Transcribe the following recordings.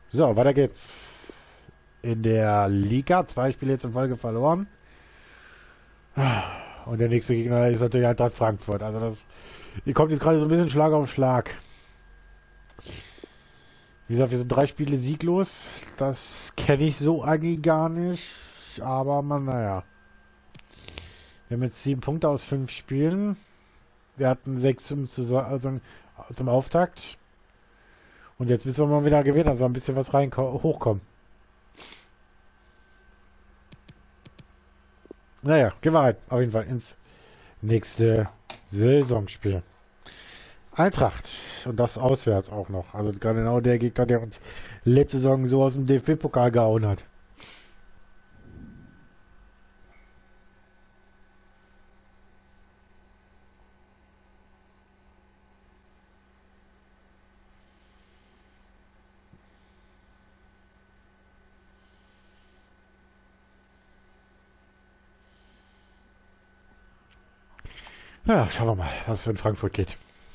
So, weiter geht's. In der Liga. 2 Spiele jetzt in Folge verloren. Und der nächste Gegner ist natürlich Eintracht Frankfurt. Also das... Ihr kommt jetzt gerade so ein bisschen Schlag auf Schlag. Wie gesagt, wir sind 3 Spiele sieglos. Das kenne ich so eigentlich gar nicht. Aber man, naja. Wir haben jetzt 7 Punkte aus 5 Spielen. Wir hatten 6 zum Auftakt. Und jetzt müssen wir mal wieder gewinnen, also ein bisschen was hochkommen. Naja, gehen wir rein. Auf jeden Fall ins nächste Saisonspiel. Eintracht. Und das auswärts auch noch. Also genau der Gegner, der uns letzte Saison so aus dem DFB-Pokal gehauen hat. Ja, schauen wir mal, was in Frankfurt geht.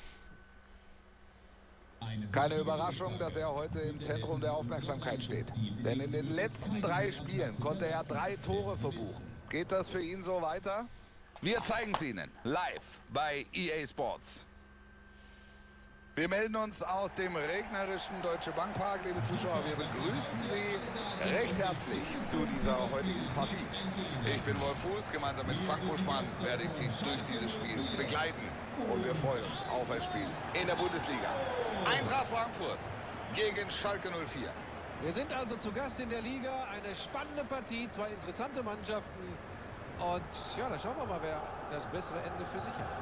Keine Überraschung, dass er heute im Zentrum der Aufmerksamkeit steht. Denn in den letzten 3 Spielen konnte er 3 Tore verbuchen. Geht das für ihn so weiter? Wir zeigen es Ihnen live bei EA Sports. Wir melden uns aus dem regnerischen Deutsche Bank Park, liebe Zuschauer. Wir begrüßen Sie recht herzlich zu dieser heutigen Partie. Ich bin Wolf Fuß, gemeinsam mit Frank Buschmann werde ich Sie durch dieses Spiel begleiten. Und wir freuen uns auf ein Spiel in der Bundesliga. Eintracht Frankfurt gegen Schalke 04. Wir sind also zu Gast in der Liga. Eine spannende Partie, 2 interessante Mannschaften. Und ja, da schauen wir mal, wer das bessere Ende für sich hat.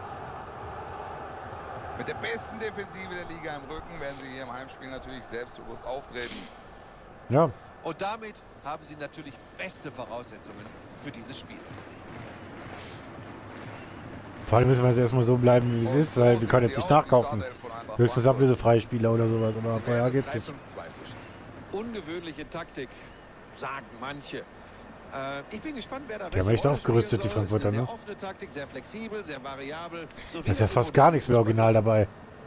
Mit der besten Defensive der Liga im Rücken werden Sie hier im Heimspiel natürlich selbstbewusst auftreten. Ja. Und damit haben Sie natürlich beste Voraussetzungen für dieses Spiel. Vor allem müssen wir jetzt erstmal so bleiben, wie es ist, weil wir können jetzt nicht nachkaufen. Höchstens ablösefreie Spieler oder sowas, aber vorher geht's nicht. Ungewöhnliche Taktik, sagen manche. Ich bin gespannt, wer da... Die haben echt aufgerüstet, die Frankfurter, ne? Offene Taktik, sehr flexibel, sehr variabel. Da ist ja fast gar nichts mehr original dabei.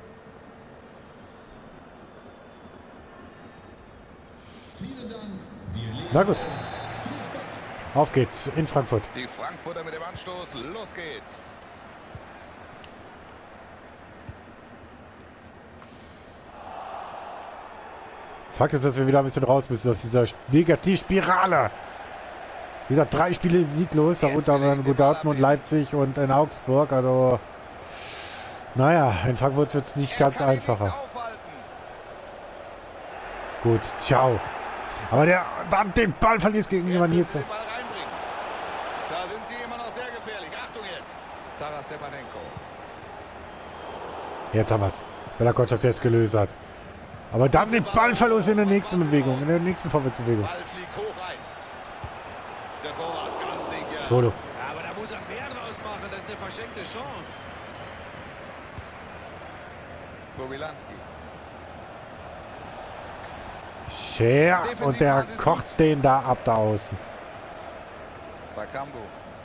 Na gut. Auf geht's in Frankfurt. Die Frankfurter mit dem Anstoß. Los geht's. Fakt ist, dass wir wieder ein bisschen raus müssen aus dieser Negativspirale. Wie gesagt, 3 Spiele sieglos, darunter dann Dortmund, Leipzig und in Augsburg. Also, naja, in Frankfurt wird es nicht ganz einfacher. Gut, ciao. Aber der dann den Ball verliert gegen jemanden hier zu. Da sind sie immer noch sehr gefährlich. Achtung jetzt. Taras Stepanenko. Jetzt haben wir es. Weil der Kotschak das gelöst hat. Aber dann den Ballverlust in der nächsten Bewegung, in der nächsten Vorwärtsbewegung. Ball fliegt hoch rein. Der Torwart ganz sicher. Schwolo. Ja, aber da muss er mehr draus machen. Das ist eine verschenkte Chance. Kobylanski. Scher und der kocht den da ab da außen. Bakambu.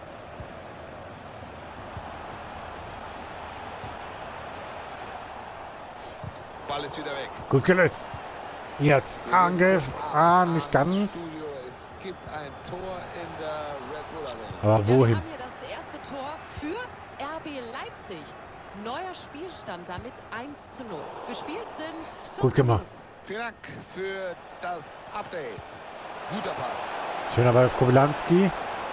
Ball ist wieder weg. Gut gelöst. Jetzt Angriff. Nicht ganz. Es gibt ein Tor in der Red Bull Arena. Aber wohin? Wir haben hier das erste Tor für RB Leipzig. Neuer Spielstand damit 1:0. Gespielt sind 14 Gut gemacht. Vielen Dank für das Update. Guter Pass. Schöner Ball auf Kobylanski.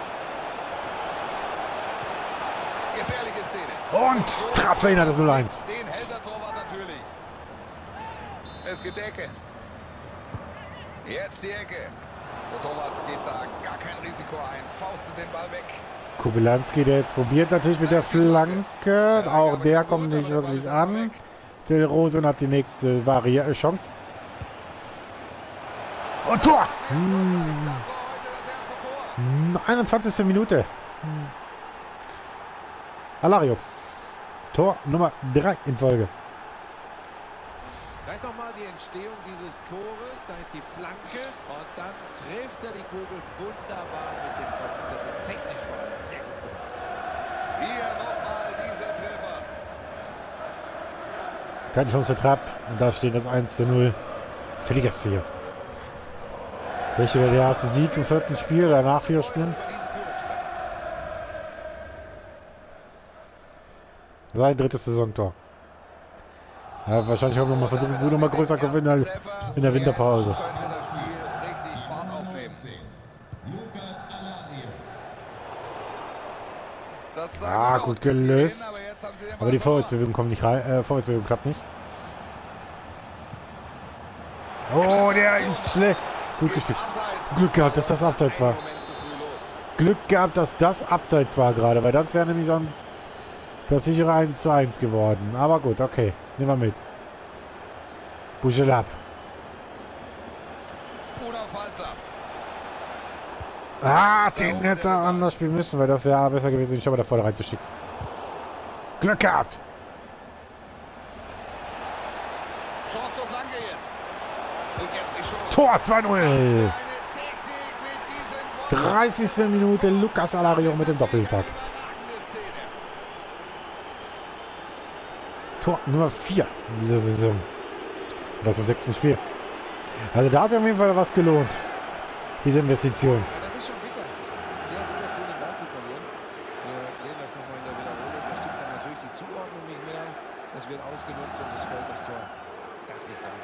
Gefährliche Szene. Und Trapp verhindert das 0-1. Den hält der Torwart natürlich. Es gibt Ecke. Jetzt die Ecke. Der Torwart geht da gar kein Risiko ein. Faustet den Ball weg. Kobylanski, der jetzt probiert natürlich mit der Flanke. Auch der kommt nicht wirklich an. Der Rosen hat die nächste Chance. Und Tor! 21. Minute. Alario. Tor Nummer 3 in Folge. Da ist nochmal die Entstehung dieses Tores. Da ist die Flanke. Und dann trifft er die Kugel wunderbar mit dem Kopf. Das ist technisch sehr gut. Hier nochmal dieser Treffer. Keine Chance für Trapp. Und da steht das 1:0 für die Gäste hier. Welcher wäre der erste Sieg im 4. Spiel oder nach 4 Spielen? Sein 3. Saisontor. Ja, wahrscheinlich haben wir mal versuchen, gut nochmal größer gewinnen in der Winterpause. Ah, gut gelöst. Aber die Vorwärtsbewegung kommt nicht rein. Vorwärtsbewegung klappt nicht. Oh, der ist schlecht. Gut gespielt. Glück gehabt, dass das Abseits war. Glück gehabt, dass das Abseits war gerade, weil das wäre nämlich sonst das sichere 1:1 geworden. Aber gut, okay. Nehmen wir mit. Bujelab. Ah, den hätte er anders spielen müssen, weil das wäre besser gewesen, den Schopper da vorne reinzuschicken. Glück gehabt. Chance zur Flanke jetzt. Und jetzt die Chance. Tor 2:0. 30. Minute, Lucas Alario mit dem Doppelpack. Tor Nummer 4 in dieser Saison. Das im 6. Spiel. Also da hat sich auf jeden Fall was gelohnt. Diese Investition. Das ist schon bitter, in der Situation den Ball zu verlieren. Wir sehen das nochmal in der Wiederholung. Da stimmt dann natürlich die Zuordnung nicht mehr. Es wird ausgenutzt und es fällt das Tor. Darf nicht sein.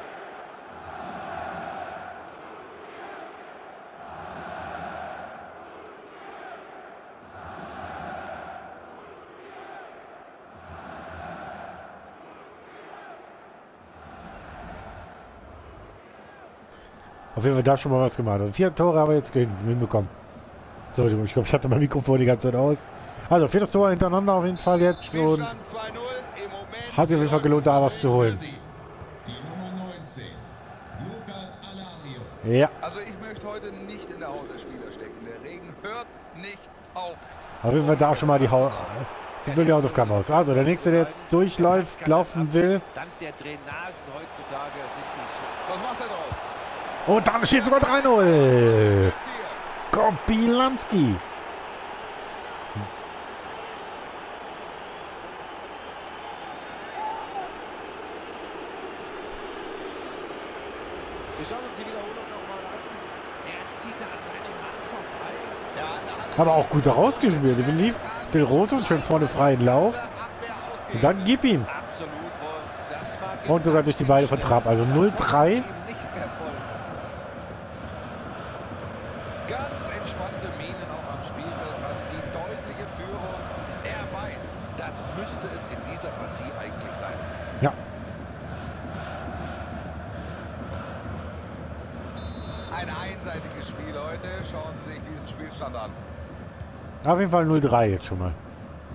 Auf jeden Fall da schon mal was gemacht. Also 4 Tore haben wir jetzt hinbekommen. So, ich glaube, ich hatte mein Mikrofon die ganze Zeit aus. Also 4. Tor hintereinander auf jeden Fall jetzt. Und hat sich auf jeden Fall gelohnt, da was zu holen. Die Nummer 19, Lucas Alario. Ja. Also ich möchte heute nicht in der Haut der Spieler stecken. Der Regen hört nicht auf. Auf jeden Fall da schon mal die Sie will die Hausaufgaben aus. Also der nächste, der jetzt durchläuft, laufen will. Dank der Drainagen heutzutage sind die Was macht er draus? Und dann steht sogar 3:0. Kobylanski. Wir schauen uns die Wiederholung nochmal an. Er zieht da an seinem Mann vorbei. Aber auch gut rausgespielt. Definitiv Del Rose und schön vorne freien Lauf. Und dann gib ihm. Absolut, Wolf. Das war Und sogar durch die Beine von Trapp. Also 0:3. nicht mehr voll. Ganz entspannte Mienen auch am Spielfeldrand. Die deutliche Führung. Er weiß, das müsste es in dieser Partie eigentlich sein. Ja. Ein einseitiges Spiel heute. Schauen Sie sich diesen Spielstand an. Auf jeden Fall 0:3 jetzt schon mal.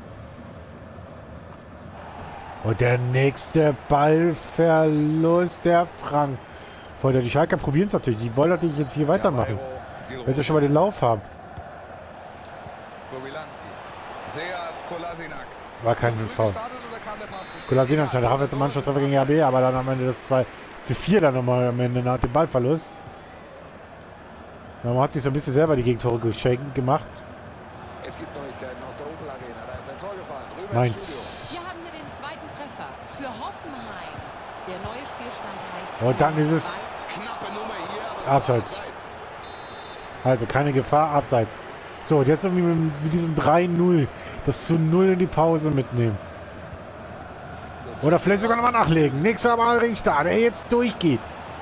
Und der nächste Ballverlust der Frankfurter. Die Schalker probieren es natürlich. Die wollen natürlich jetzt hier weitermachen. Wenn sie schon mal den Lauf haben. Kobylanski. Seat Kolasinac. War kein Foul. Kolasinac hat jetzt einen Mannschaftstreffer gegen RB, aber dann am Ende das 2:4 dann nochmal am Ende nach dem Ballverlust. Man hat sich so ein bisschen selber die Gegentore gemacht. Es gibt Neuigkeiten aus der Opel Arena. Da ist ein Tor gefallen. Rüber ins Mainz. Wir haben hier den 2. Treffer für Hoffenheim. Der neue Spielstand heißt... Und dann ist es Studio. Knappe Nummer hier. Aber Abseits. Also keine Gefahr, abseits. So, und jetzt irgendwie mit diesem 3:0 das zu 0 in die Pause mitnehmen. Oder vielleicht sogar nochmal nachlegen. Nächster Mal Richter, der jetzt durchgeht.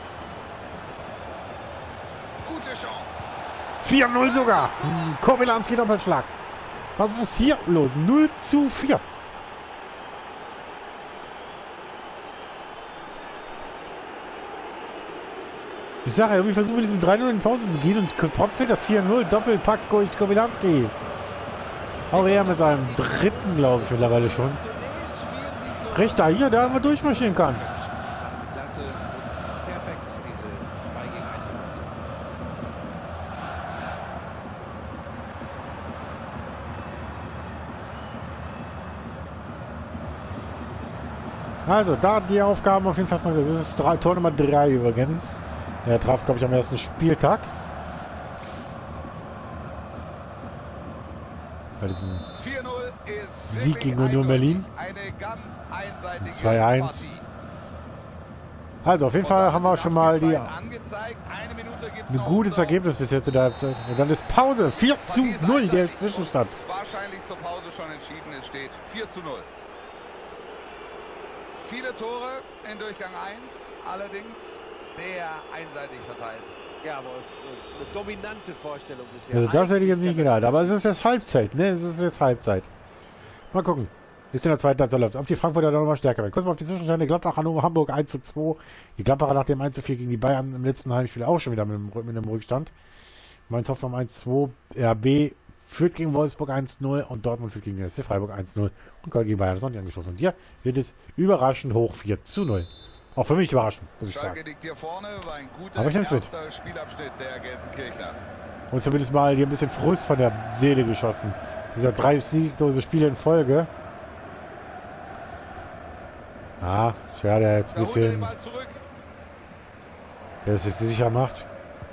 Gute Chance. 4:0 sogar. Kobylanski Doppelschlag. Was ist hier los? 0:4. Ich sage ja, irgendwie versuchen wir diesem 3:0 in die Pause zu gehen und trotzdem das 4:0 Doppelpack durch Kobylanski. Auch er mit seinem 3., glaube ich, mittlerweile schon. Richter hier, der einmal durchmarschieren kann. Klasse nutzt perfekt diese 2 gegen 1 Situation. Also, da die Aufgaben auf jeden Fall mal. Das ist Tor Nummer 3 übrigens. Er traf, glaube ich, am ersten Spieltag. Bei diesem 4:0 ist Sieg gegen Union Berlin. eine ganz einseitige 2:1. Partie. Also, auf jeden Fall haben wir schon mal die, Angezeigt. Eine Minute gibt's ein noch. gutes Ergebnis bis jetzt in der Halbzeit. Und dann ist Pause. 4:0 der Zwischenstand. Wahrscheinlich zur Pause schon entschieden. Es steht 4:0. Viele Tore in Durchgang 1, allerdings sehr einseitig verteilt. Ja, aber eine dominante Vorstellung bisher. Also das hätte ich jetzt nicht Eigentlich gedacht. Aber es ist jetzt Halbzeit, ne? Es ist jetzt Halbzeit. Mal gucken. Wie es in der zweiten Halbzeit läuft. Ob die Frankfurter da nochmal stärker werden. Kurz mal auf die Zwischenstände. Gladbach, Hannover, Hamburg 1:2. Die Gladbacher nach dem 1:4 gegen die Bayern im letzten Heimspiel auch schon wieder mit einem Rückstand. Mainz Hoffenheim 1:2. RB führt gegen Wolfsburg 1:0 und Dortmund führt gegen den SC Freiburg 1:0 und Köln gegen Bayern ist noch nicht angeschlossen. Und hier wird es überraschend hoch 4:0. Auch für mich überraschend, muss ich Schalke sagen. liegt hier vorne, war ein guter Aber ich nehm's mit. erster Spielabschnitt der Gelsenkirchner. Und zumindest mal hier ein bisschen Frust von der Seele geschossen. Dieser 3 sieglose Spiele in Folge. Ah, schade, der jetzt ein Da holt er den bisschen, Ball zurück. der es sich sicher macht.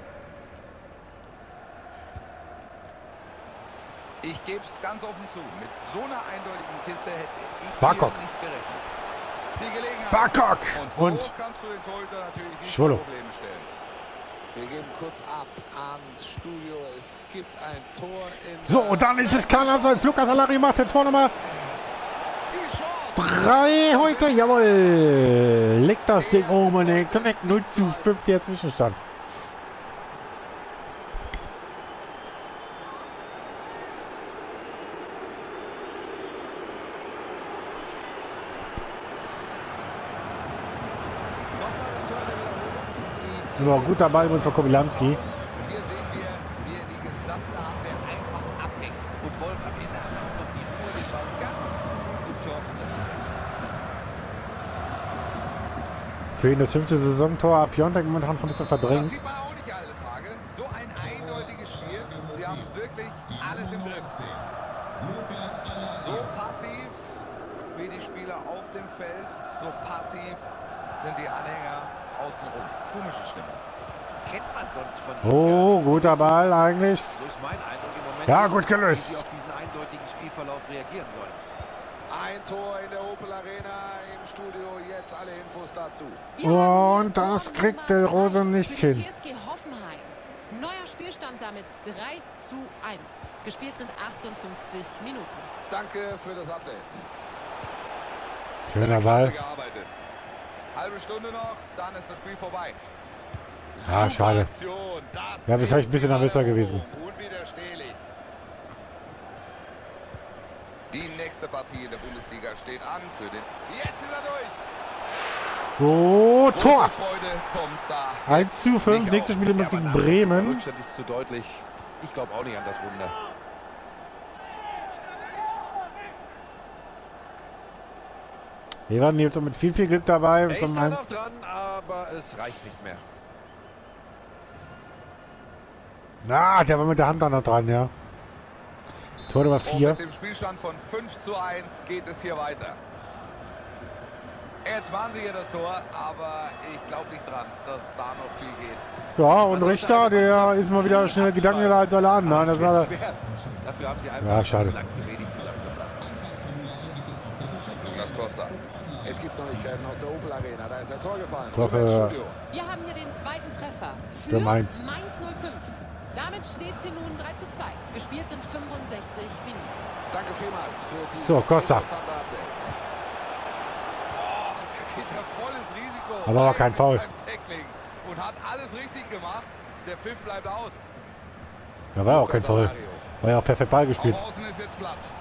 Ich gebe es ganz offen zu, mit so einer eindeutigen Kiste hätte ich Barkok. hier nicht gerechnet. Die Gelegenheit. Barkok! Und Und so kannst du den Torhüter natürlich nicht Schwolo. Probleme stellen. Wir geben kurz ab ans Studio. Es gibt ein Tor in so, und dann ist es klar, also Lukas Alari macht den Tor Nummer Die Chance. 3 heute, jawohl. Legt das Ding oben in den Connect 0:5 der Zwischenstand. Nochmal das Tor der Wiederholung. Sie So, guter Ball übrigens von Kobylanski. Hier sehen wir, wie er die gesamte Abwehr einfach abhängt. Und Wolf am Ende hat auch noch die Ruhe, den Ball ganz gut im Tor zu treffen. Für ihn das 5. Saisontor. Piontek momentan ein bisschen Das verdrängt. sieht man auch nicht alle Tage. So ein eindeutiges Spiel. Sie haben wirklich alles im Griff. Lukas So Alario. passiv wie die Spieler auf dem Feld, so passiv sind die Anhänger außenrum. Komische Stimmung. kennt man sonst von Oh, ihm. guter Ball eigentlich. So ist mein Eindruck im Moment. Ja, nicht, gut gelöst. Wie sie auf diesen eindeutigen Spielverlauf reagieren sollen. Ein Tor in der Opel Arena im Studio. Jetzt alle Infos dazu. Wir haben Und hier das Tor kriegt Nummer der 3 Rose nicht für die hin. TSG Hoffenheim. Neuer Spielstand damit 3:1. Gespielt sind 58 Minuten. Danke für das Update. Schöner Klasse Ball. gearbeitet. Halbe Stunde noch, dann ist das Spiel vorbei. Ah, schade. Aktion, das Ja, das ist wäre ich ein bisschen die besser gewesen. Unwiderstehlich. Die nächste Partie in der Bundesliga steht an für den... Jetzt ist er durch. Oh, Große Tor. Freude kommt da. 1:5. Nächstes Spiel übrigens gegen Bremen. Der Rückstand ist zu deutlich. Ich glaube auch nicht an das Wunder. Wir waren jetzt mit viel Glück dabei. Er Zum ist da 1. noch dran, aber es reicht nicht mehr. Ah, der war mit der Hand da noch dran, ja. Tor Nummer Und 4. mit dem Spielstand von 5:1 geht es hier weiter. Jetzt machen sie hier das Tor, aber ich glaube nicht dran, dass da noch viel geht. Ja, und Richter, der ist mal wieder schnell gedankenschneller als alle anderen. Das wird hat er. schwer. Dafür haben sie einfach Ja, schade. lang zu wenig zusammengebracht. Lukas Costa. Es gibt Neuigkeiten aus der Opel Arena. Da ist ein Tor gefallen. Doch, Rüber ins Studio. Wir haben hier den zweiten Treffer Für Mainz. Mainz 05. Damit steht sie nun 3:2. Gespielt sind 65 Minuten. Danke vielmals für die So, Costa. interessante Update. Oh, da geht er volles Risiko. Aber war kein Foul. Beim Tackling und hat alles richtig gemacht. Der Pfiff bleibt aus. Da war ja auch kein Foul. War ja auch perfekt Ball gespielt. Auf Außen ist jetzt Platz.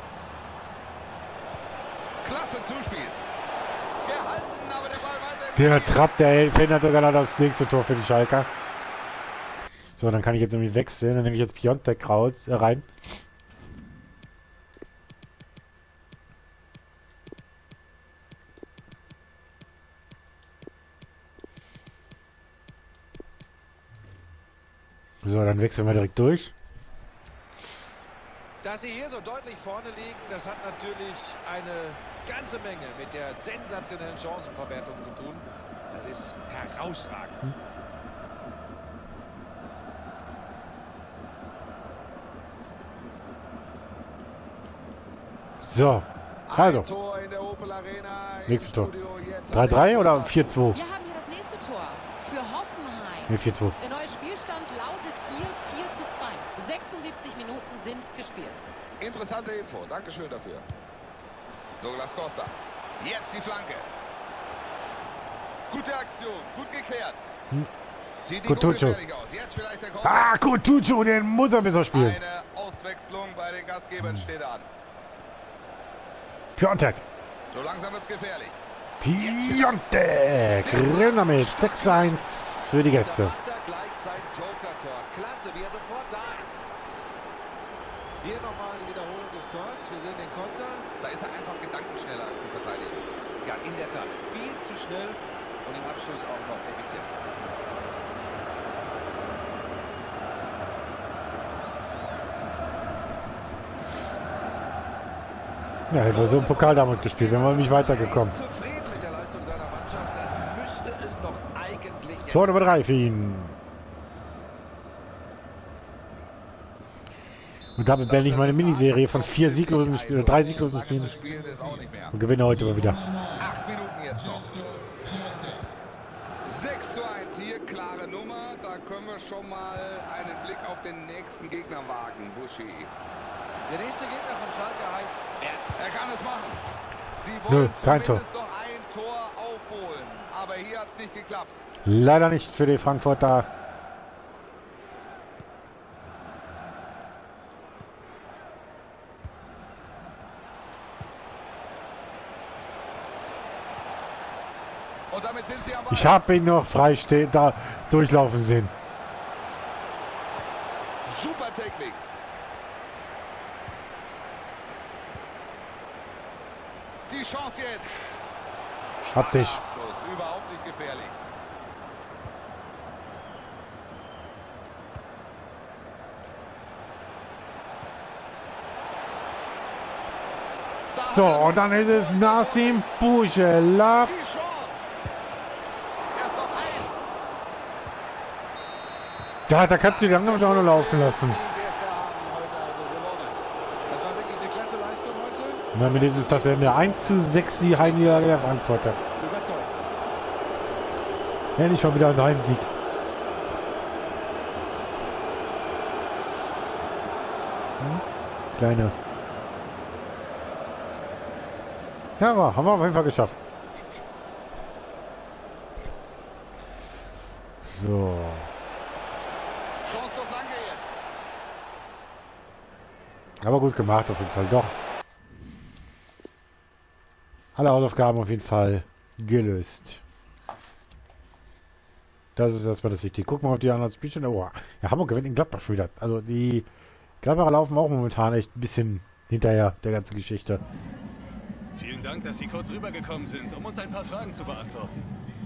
Klasse Zuspiel. Gehalten, aber der Ball weiter. Der Trapp, der verhindert sogar noch das nächste Tor für die Schalker. So, dann kann ich jetzt nämlich wechseln. Dann nehme ich jetzt Piontek rein. So, dann wechseln wir direkt durch. Dass sie hier so deutlich vorne liegen, das hat natürlich eine ganze Menge mit der sensationellen Chancenverwertung zu tun. Das ist herausragend. So, also, Ein Tor in der Opel Arena. Im nächstes Tor. Studio jetzt 3:3 oder alle Infos 4:2? Wir haben hier das nächste Ne, 4-2. Der neue Spielstand lautet hier 4:2. 76 Minuten sind gespielt. Interessante Info. Dankeschön dafür. Douglas Costa. Jetzt die Flanke. Gute Aktion. Gut geklärt. Sieht nicht ungefährlich aus. Jetzt vielleicht der Kopf. Ah, Coutinho, den muss er besser spielen. Eine Auswechslung bei den Gastgebern steht an. Piontek. So langsam wird's gefährlich. Piontek. Renn damit. 6-1 für die Gäste. Da macht er gleich sein Joker-Tor. Klasse, wie er sofort da ist. Hier nochmal die Wiederholung des Tors. Wir sehen den Konter. Da ist er einfach gedankenschneller als die Verteidiger. Ja, in der Tat. Viel zu schnell und im Abschluss auch noch effizient. Ja, hätte so im Pokal damals gespielt. Wären wir nicht weitergekommen. Zufrieden mit der Leistung seiner Mannschaft. Das müsste es doch eigentlich jetzt. Tor Nummer 3 für ihn. Und damit beende ich meine Miniserie von 4 sieglosen Spielen, 3 sieglosen Spielen. Und gewinne heute mal wieder. 8 Minuten jetzt noch. 6:1 hier, klare Nummer. Da können wir schon mal einen Blick auf den nächsten Gegner wagen, Buschi. Der nächste Gegner von Schalke heißt Er kann es machen. Sie Nö, wollen kein Tor. zumindest noch ein Tor aufholen. Aber hier hat es nicht geklappt. Leider nicht für die Frankfurter. Und damit sind sie am Ball. Ich habe ihn noch frei stehen, da durchlaufen sehen. Super Technik. Die Chance jetzt. Hab dich. Abschluss, überhaupt nicht gefährlich. So, und dann ist es Nassim Bujelab. Die Chance. Erst noch eins. Da kannst du die langsam auch noch laufen lassen. der ist da haben heute also gewonnen. Das war wirklich eine klasse Leistung heute. Und damit ist es doch der 1:6 die Heimniederlage der Frankfurter. Überzeugt. Ja, nicht mal wieder ein Heimsieg. Kleine. Ja, aber haben wir auf jeden Fall geschafft. So. Chance zur Flanke jetzt. Aber gut gemacht auf jeden Fall. Doch. Alle Hausaufgaben auf jeden Fall gelöst. Das ist erstmal das Wichtige. Gucken wir auf die anderen Spielstände. Oh, ja, Hamburg gewinnt in Gladbach schon wieder. Also die Gladbacher laufen auch momentan echt ein bisschen hinterher der ganzen Geschichte. Vielen Dank, dass Sie kurz rübergekommen sind, um uns ein paar Fragen zu beantworten.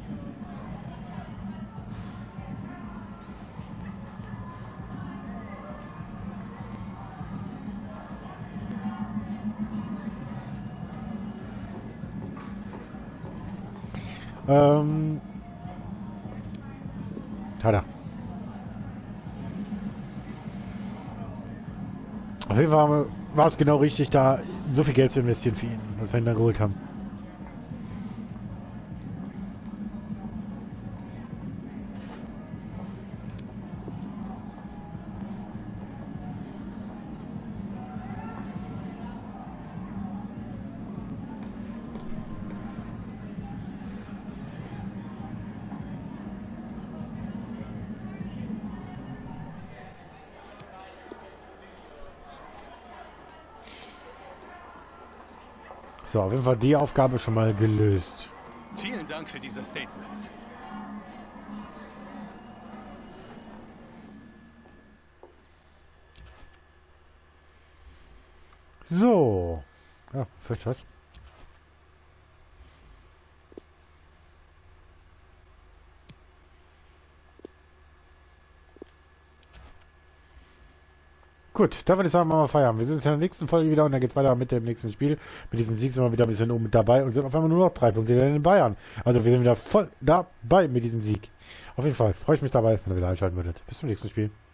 Tada. Auf jeden Fall war es genau richtig, da so viel Geld zu investieren für ihn, was wir ihn da geholt haben. So, auf jeden Fall die Aufgabe schon mal gelöst. Vielen Dank für diese Statements. So. Ja, vielleicht was. Gut, da würde ich sagen, machen wir Feierabend. Wir sehen uns in der nächsten Folge wieder und dann geht es weiter mit dem nächsten Spiel. Mit diesem Sieg sind wir wieder ein bisschen oben mit dabei und sind auf einmal nur noch 3 Punkte in Bayern. Also wir sind wieder voll dabei mit diesem Sieg. Auf jeden Fall freue ich mich dabei, wenn ihr wieder einschalten würdet. Bis zum nächsten Spiel.